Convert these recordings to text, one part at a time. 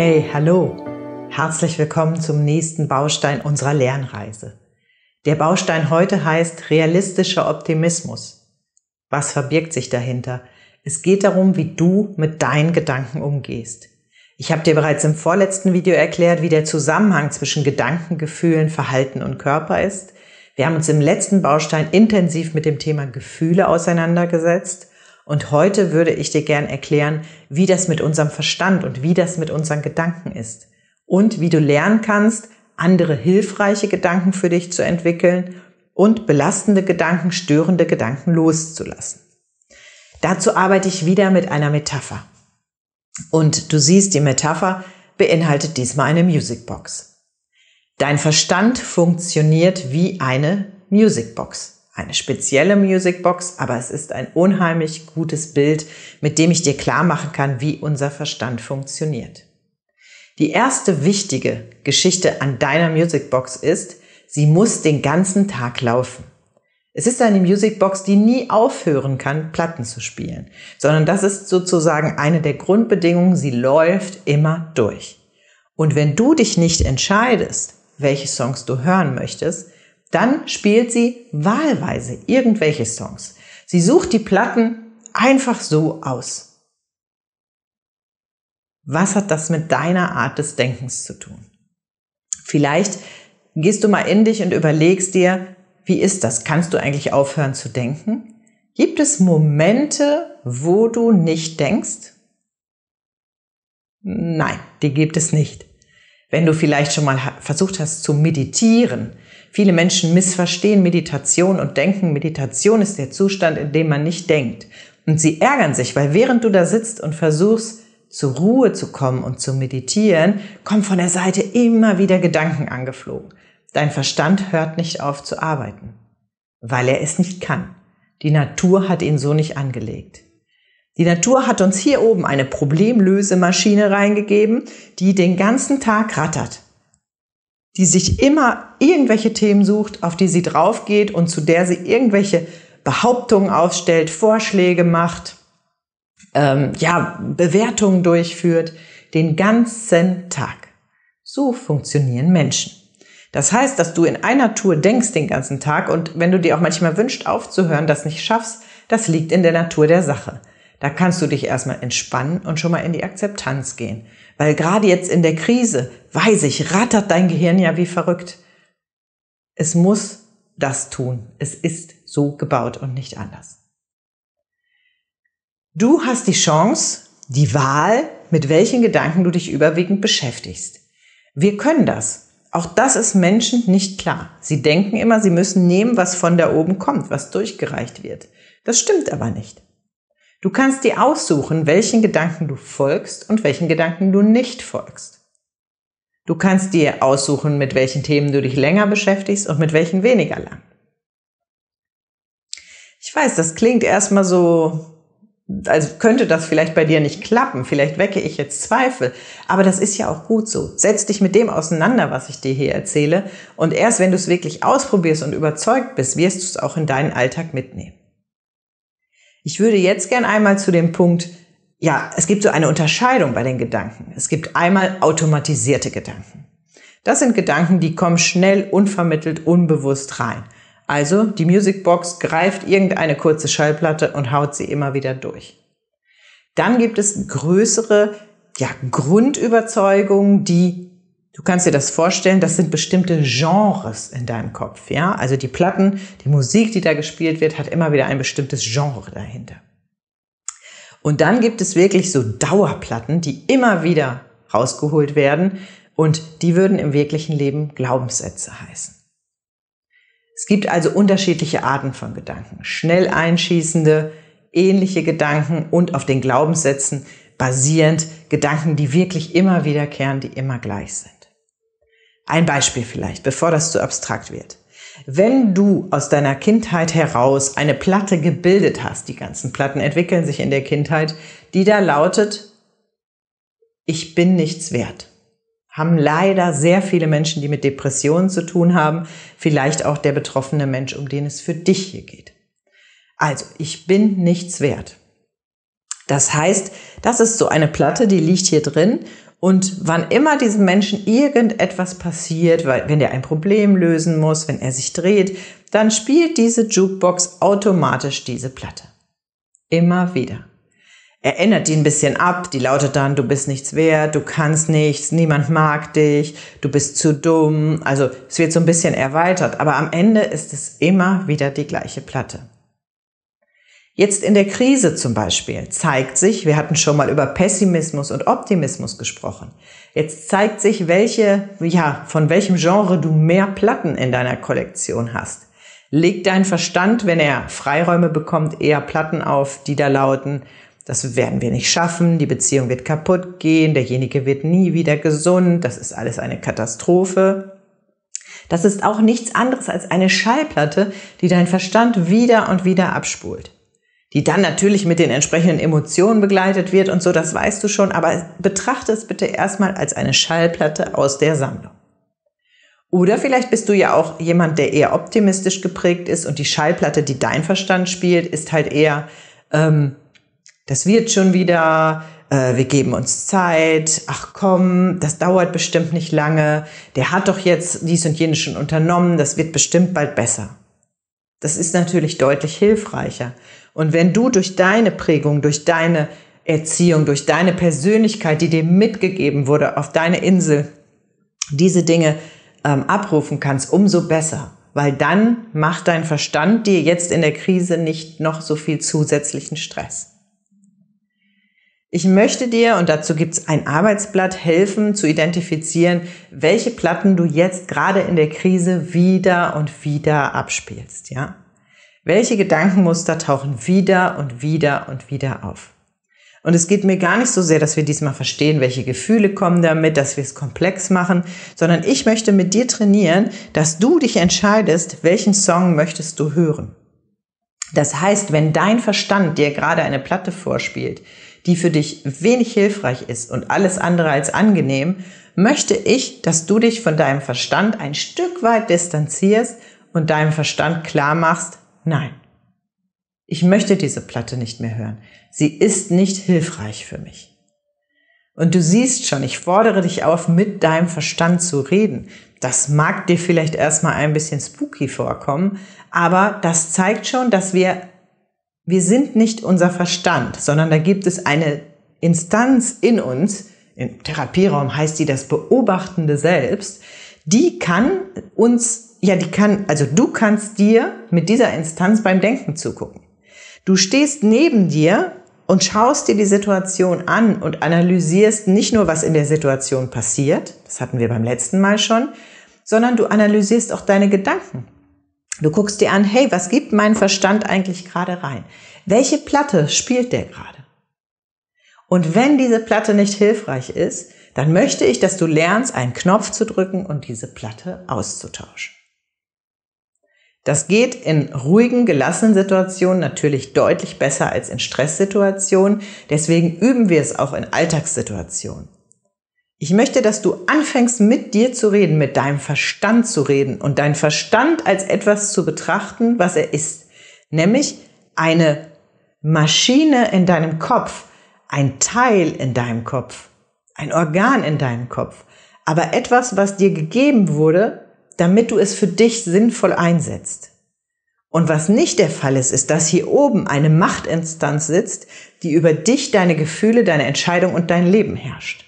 Hey, hallo! Herzlich willkommen zum nächsten Baustein unserer Lernreise. Der Baustein heute heißt realistischer Optimismus. Was verbirgt sich dahinter? Es geht darum, wie du mit deinen Gedanken umgehst. Ich habe dir bereits im vorletzten Video erklärt, wie der Zusammenhang zwischen Gedanken, Gefühlen, Verhalten und Körper ist. Wir haben uns im letzten Baustein intensiv mit dem Thema Gefühle auseinandergesetzt. Und heute würde ich dir gern erklären, wie das mit unserem Verstand und wie das mit unseren Gedanken ist. Und wie du lernen kannst, andere hilfreiche Gedanken für dich zu entwickeln und belastende Gedanken, störende Gedanken loszulassen. Dazu arbeite ich wieder mit einer Metapher. Und du siehst, die Metapher beinhaltet diesmal eine Musicbox. Dein Verstand funktioniert wie eine Musicbox. Eine spezielle Musicbox, aber es ist ein unheimlich gutes Bild, mit dem ich dir klar machen kann, wie unser Verstand funktioniert. Die erste wichtige Geschichte an deiner Musicbox ist, sie muss den ganzen Tag laufen. Es ist eine Musicbox, die nie aufhören kann, Platten zu spielen, sondern das ist sozusagen eine der Grundbedingungen, sie läuft immer durch. Und wenn du dich nicht entscheidest, welche Songs du hören möchtest, dann spielt sie wahlweise irgendwelche Songs. Sie sucht die Platten einfach so aus. Was hat das mit deiner Art des Denkens zu tun? Vielleicht gehst du mal in dich und überlegst dir, wie ist das? Kannst du eigentlich aufhören zu denken? Gibt es Momente, wo du nicht denkst? Nein, die gibt es nicht. Wenn du vielleicht schon mal versucht hast zu meditieren, viele Menschen missverstehen Meditation und denken, Meditation ist der Zustand, in dem man nicht denkt. Und sie ärgern sich, weil während du da sitzt und versuchst, zur Ruhe zu kommen und zu meditieren, kommen von der Seite immer wieder Gedanken angeflogen. Dein Verstand hört nicht auf zu arbeiten, weil er es nicht kann. Die Natur hat ihn so nicht angelegt. Die Natur hat uns hier oben eine Problemlösemaschine reingegeben, die den ganzen Tag rattert, die sich immer irgendwelche Themen sucht, auf die sie drauf geht und zu der sie irgendwelche Behauptungen aufstellt, Vorschläge macht, Bewertungen durchführt, den ganzen Tag. So funktionieren Menschen. Das heißt, dass du in einer Tour denkst den ganzen Tag und wenn du dir auch manchmal wünschst, aufzuhören, das nicht schaffst, das liegt in der Natur der Sache. Da kannst du dich erstmal entspannen und schon mal in die Akzeptanz gehen. Weil gerade jetzt in der Krise, weiß ich, rattert dein Gehirn ja wie verrückt. Es muss das tun. Es ist so gebaut und nicht anders. Du hast die Chance, die Wahl, mit welchen Gedanken du dich überwiegend beschäftigst. Wir können das. Auch das ist Menschen nicht klar. Sie denken immer, sie müssen nehmen, was von da oben kommt, was durchgereicht wird. Das stimmt aber nicht. Du kannst dir aussuchen, welchen Gedanken du folgst und welchen Gedanken du nicht folgst. Du kannst dir aussuchen, mit welchen Themen du dich länger beschäftigst und mit welchen weniger lang. Ich weiß, das klingt erstmal so, als könnte das vielleicht bei dir nicht klappen. Vielleicht wecke ich jetzt Zweifel. Aber das ist ja auch gut so. Setz dich mit dem auseinander, was ich dir hier erzähle. Und erst wenn du es wirklich ausprobierst und überzeugt bist, wirst du es auch in deinen Alltag mitnehmen. Ich würde jetzt gern einmal zu dem Punkt, es gibt so eine Unterscheidung bei den Gedanken. Es gibt einmal automatisierte Gedanken. Das sind Gedanken, die kommen schnell, unvermittelt, unbewusst rein. Also die Musicbox greift irgendeine kurze Schallplatte und haut sie immer wieder durch. Dann gibt es größere Grundüberzeugungen, du kannst dir das vorstellen, das sind bestimmte Genres in deinem Kopf. Ja? Also die Platten, die Musik, die da gespielt wird, hat immer wieder ein bestimmtes Genre dahinter. Und dann gibt es wirklich so Dauerplatten, die immer wieder rausgeholt werden und die würden im wirklichen Leben Glaubenssätze heißen. Es gibt also unterschiedliche Arten von Gedanken. Schnell einschießende, ähnliche Gedanken und auf den Glaubenssätzen basierend Gedanken, die wirklich immer wiederkehren, die immer gleich sind. Ein Beispiel vielleicht, bevor das zu abstrakt wird. Wenn du aus deiner Kindheit heraus eine Platte gebildet hast, die ganzen Platten entwickeln sich in der Kindheit, die da lautet, ich bin nichts wert. Haben leider sehr viele Menschen, die mit Depressionen zu tun haben, vielleicht auch der betroffene Mensch, um den es für dich hier geht. Also, ich bin nichts wert. Das heißt, das ist so eine Platte, die liegt hier drin Und wann immer diesem Menschen irgendetwas passiert, weil wenn der ein Problem lösen muss, wenn er sich dreht, dann spielt diese Jukebox automatisch diese Platte. Immer wieder. Erinnert die ein bisschen ab, die lautet dann, du bist nichts wert, du kannst nichts, niemand mag dich, du bist zu dumm. Also es wird so ein bisschen erweitert, aber am Ende ist es immer wieder die gleiche Platte. Jetzt in der Krise zum Beispiel zeigt sich, wir hatten schon mal über Pessimismus und Optimismus gesprochen, jetzt zeigt sich, von welchem Genre du mehr Platten in deiner Kollektion hast. Legt dein Verstand, wenn er Freiräume bekommt, eher Platten auf, die da lauten, das werden wir nicht schaffen, die Beziehung wird kaputt gehen, derjenige wird nie wieder gesund, das ist alles eine Katastrophe. Das ist auch nichts anderes als eine Schallplatte, die dein Verstand wieder und wieder abspult. Die dann natürlich mit den entsprechenden Emotionen begleitet wird und so, das weißt du schon, aber betrachte es bitte erstmal als eine Schallplatte aus der Sammlung. Oder vielleicht bist du ja auch jemand, der eher optimistisch geprägt ist und die Schallplatte, die dein Verstand spielt, ist halt eher das wird schon wieder, wir geben uns Zeit, ach komm, das dauert bestimmt nicht lange, der hat doch jetzt dies und jenes schon unternommen, das wird bestimmt bald besser. Das ist natürlich deutlich hilfreicher. Und wenn du durch deine Prägung, durch deine Erziehung, durch deine Persönlichkeit, die dir mitgegeben wurde, auf deine Insel, diese Dinge abrufen kannst, umso besser. Weil dann macht dein Verstand dir jetzt in der Krise nicht noch so viel zusätzlichen Stress. Ich möchte dir, und dazu gibt's ein Arbeitsblatt, helfen zu identifizieren, welche Platten du jetzt gerade in der Krise wieder und wieder abspielst, ja? Welche Gedankenmuster tauchen wieder und wieder und wieder auf? Und es geht mir gar nicht so sehr, dass wir diesmal verstehen, welche Gefühle kommen damit, dass wir es komplex machen, sondern ich möchte mit dir trainieren, dass du dich entscheidest, welchen Song möchtest du hören. Das heißt, wenn dein Verstand dir gerade eine Platte vorspielt, die für dich wenig hilfreich ist und alles andere als angenehm, möchte ich, dass du dich von deinem Verstand ein Stück weit distanzierst und deinem Verstand klar machst, nein, ich möchte diese Platte nicht mehr hören. Sie ist nicht hilfreich für mich. Und du siehst schon, ich fordere dich auf, mit deinem Verstand zu reden. Das mag dir vielleicht erstmal ein bisschen spooky vorkommen, aber das zeigt schon, dass wir sind nicht unser Verstand, sondern da gibt es eine Instanz in uns, im Therapieraum heißt die das beobachtende Selbst, du kannst dir mit dieser Instanz beim Denken zugucken. Du stehst neben dir und schaust dir die Situation an und analysierst nicht nur, was in der Situation passiert, das hatten wir beim letzten Mal schon, sondern du analysierst auch deine Gedanken. Du guckst dir an, hey, was gibt mein Verstand eigentlich gerade rein? Welche Platte spielt der gerade? Und wenn diese Platte nicht hilfreich ist, dann möchte ich, dass du lernst, einen Knopf zu drücken und diese Platte auszutauschen. Das geht in ruhigen, gelassenen Situationen natürlich deutlich besser als in Stresssituationen. Deswegen üben wir es auch in Alltagssituationen. Ich möchte, dass du anfängst, mit dir zu reden, mit deinem Verstand zu reden und deinen Verstand als etwas zu betrachten, was er ist. Nämlich eine Maschine in deinem Kopf, ein Teil in deinem Kopf, ein Organ in deinem Kopf, aber etwas, was dir gegeben wurde, damit du es für dich sinnvoll einsetzt. Und was nicht der Fall ist, ist, dass hier oben eine Machtinstanz sitzt, die über dich, deine Gefühle, deine Entscheidung und dein Leben herrscht.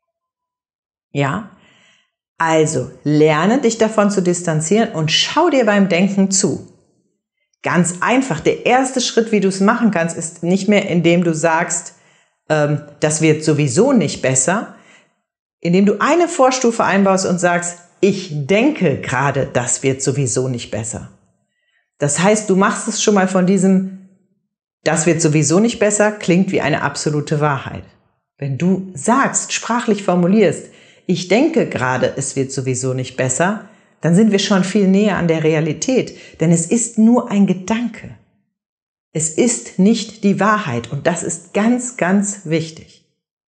Ja? Also, lerne dich davon zu distanzieren und schau dir beim Denken zu. Ganz einfach, der erste Schritt, wie du es machen kannst, ist nicht mehr, indem du sagst, das wird sowieso nicht besser, indem du eine Vorstufe einbaust und sagst, ich denke gerade, das wird sowieso nicht besser. Das heißt, du machst es schon mal von diesem, das wird sowieso nicht besser, klingt wie eine absolute Wahrheit. Wenn du sagst, sprachlich formulierst, ich denke gerade, es wird sowieso nicht besser, dann sind wir schon viel näher an der Realität, denn es ist nur ein Gedanke. Es ist nicht die Wahrheit und das ist ganz, ganz wichtig.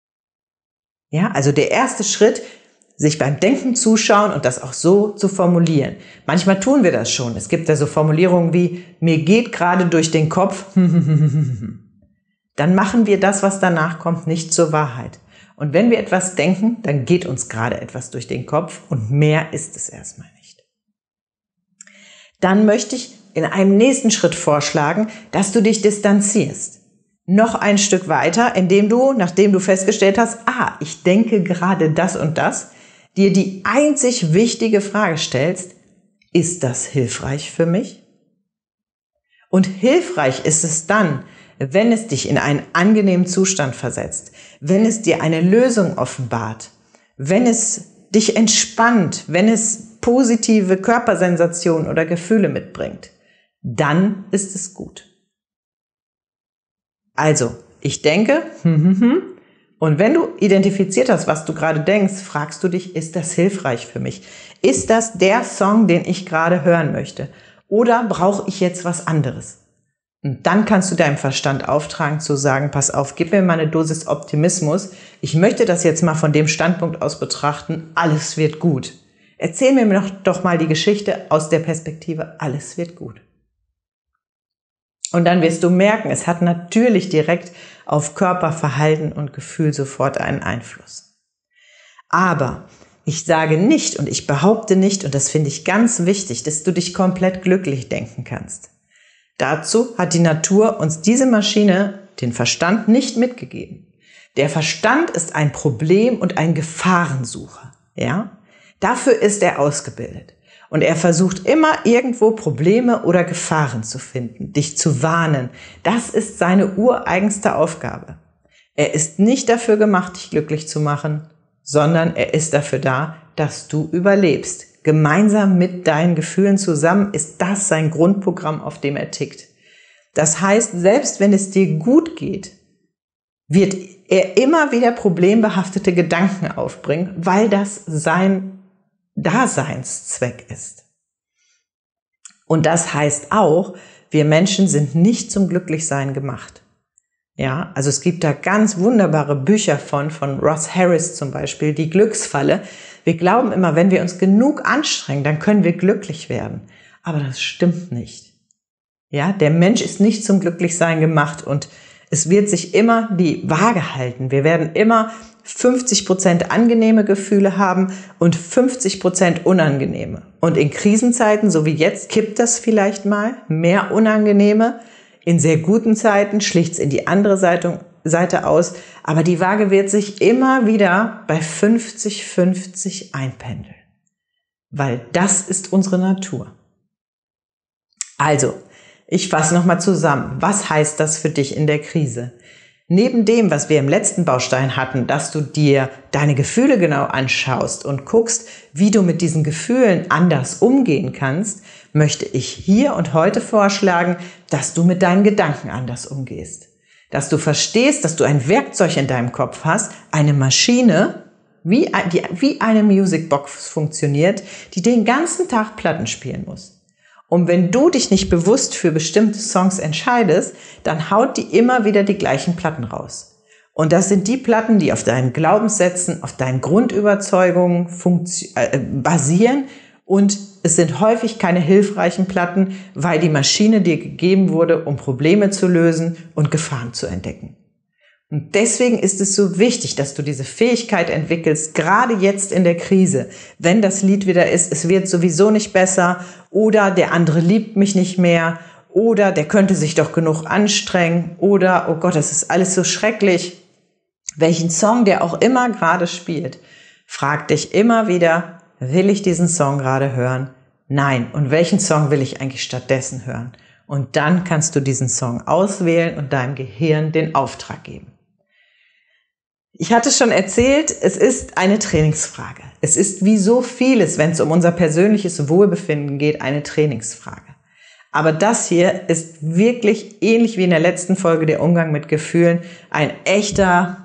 Ja, also der erste Schritt, sich beim Denken zuschauen und das auch so zu formulieren. Manchmal tun wir das schon. Es gibt da so Formulierungen wie, mir geht gerade durch den Kopf, dann machen wir das, was danach kommt, nicht zur Wahrheit. Und wenn wir etwas denken, dann geht uns gerade etwas durch den Kopf und mehr ist es erstmal nicht. Dann möchte ich in einem nächsten Schritt vorschlagen, dass du dich distanzierst. Noch ein Stück weiter, indem du, nachdem du festgestellt hast, ich denke gerade das und das, dir die einzig wichtige Frage stellst, ist das hilfreich für mich? Und hilfreich ist es dann, wenn es dich in einen angenehmen Zustand versetzt, wenn es dir eine Lösung offenbart, wenn es dich entspannt, wenn es positive Körpersensationen oder Gefühle mitbringt, dann ist es gut. Also, ich denke, und wenn du identifiziert hast, was du gerade denkst, fragst du dich, ist das hilfreich für mich? Ist das der Song, den ich gerade hören möchte? Oder brauche ich jetzt was anderes? Und dann kannst du deinem Verstand auftragen zu sagen, pass auf, gib mir mal eine Dosis Optimismus. Ich möchte das jetzt mal von dem Standpunkt aus betrachten, alles wird gut. Erzähl mir doch mal die Geschichte aus der Perspektive, alles wird gut. Und dann wirst du merken, es hat natürlich direkt auf Körper, Verhalten und Gefühl sofort einen Einfluss. Aber ich sage nicht und ich behaupte nicht, und das finde ich ganz wichtig, dass du dich komplett glücklich denken kannst. Dazu hat die Natur uns diese Maschine, den Verstand, nicht mitgegeben. Der Verstand ist ein Problem- und ein Gefahrensucher. Ja? Dafür ist er ausgebildet. Und er versucht immer irgendwo Probleme oder Gefahren zu finden, dich zu warnen. Das ist seine ureigenste Aufgabe. Er ist nicht dafür gemacht, dich glücklich zu machen, sondern er ist dafür da, dass du überlebst. Gemeinsam mit deinen Gefühlen zusammen ist das sein Grundprogramm, auf dem er tickt. Das heißt, selbst wenn es dir gut geht, wird er immer wieder problembehaftete Gedanken aufbringen, weil das sein Daseinszweck ist. Und das heißt auch, wir Menschen sind nicht zum Glücklichsein gemacht. Ja, also es gibt da ganz wunderbare Bücher von Ross Harris zum Beispiel, die Glücksfalle. Wir glauben immer, wenn wir uns genug anstrengen, dann können wir glücklich werden. Aber das stimmt nicht. Ja, der Mensch ist nicht zum Glücklichsein gemacht und es wird sich immer die Waage halten. Wir werden immer 50% angenehme Gefühle haben und 50% unangenehme. Und in Krisenzeiten, so wie jetzt, kippt das vielleicht mal, mehr unangenehme. In sehr guten Zeiten schlicht's in die andere Seite aus, aber die Waage wird sich immer wieder bei 50-50 einpendeln, weil das ist unsere Natur. Also, ich fasse nochmal zusammen. Was heißt das für dich in der Krise? Neben dem, was wir im letzten Baustein hatten, dass du dir deine Gefühle genau anschaust und guckst, wie du mit diesen Gefühlen anders umgehen kannst, möchte ich hier und heute vorschlagen, dass du mit deinen Gedanken anders umgehst. Dass du verstehst, dass du ein Werkzeug in deinem Kopf hast, eine Maschine, wie eine Musicbox funktioniert, die den ganzen Tag Platten spielen muss. Und wenn du dich nicht bewusst für bestimmte Songs entscheidest, dann haut die immer wieder die gleichen Platten raus. Und das sind die Platten, die auf deinen Glaubenssätzen, auf deinen Grundüberzeugungen basieren. Und es sind häufig keine hilfreichen Platten, weil die Maschine dir gegeben wurde, um Probleme zu lösen und Gefahren zu entdecken. Und deswegen ist es so wichtig, dass du diese Fähigkeit entwickelst, gerade jetzt in der Krise, wenn das Lied wieder ist, es wird sowieso nicht besser oder der andere liebt mich nicht mehr oder der könnte sich doch genug anstrengen oder, oh Gott, das ist alles so schrecklich. Welchen Song der auch immer gerade spielt, frag dich immer wieder, will ich diesen Song gerade hören? Nein. Und welchen Song will ich eigentlich stattdessen hören? Und dann kannst du diesen Song auswählen und deinem Gehirn den Auftrag geben. Ich hatte schon erzählt, es ist eine Trainingsfrage. Es ist wie so vieles, wenn es um unser persönliches Wohlbefinden geht, eine Trainingsfrage. Aber das hier ist wirklich ähnlich wie in der letzten Folge der Umgang mit Gefühlen ein echter,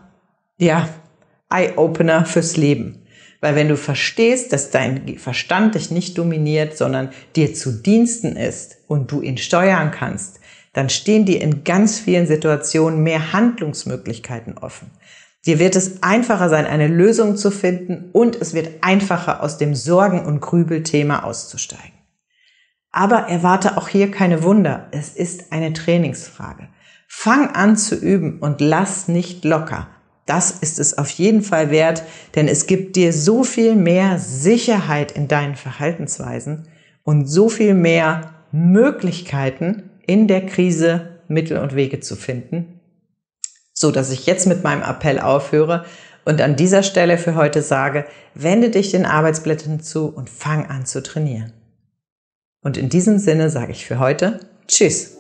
Eye-Opener fürs Leben. Weil wenn du verstehst, dass dein Verstand dich nicht dominiert, sondern dir zu Diensten ist und du ihn steuern kannst, dann stehen dir in ganz vielen Situationen mehr Handlungsmöglichkeiten offen. Dir wird es einfacher sein, eine Lösung zu finden und es wird einfacher, aus dem Sorgen- und Grübelthema auszusteigen. Aber erwarte auch hier keine Wunder. Es ist eine Trainingsfrage. Fang an zu üben und lass nicht locker. Das ist es auf jeden Fall wert, denn es gibt dir so viel mehr Sicherheit in deinen Verhaltensweisen und so viel mehr Möglichkeiten, in der Krise Mittel und Wege zu finden, so dass ich jetzt mit meinem Appell aufhöre und an dieser Stelle für heute sage, wende dich den Arbeitsblättern zu und fang an zu trainieren. Und in diesem Sinne sage ich für heute Tschüss.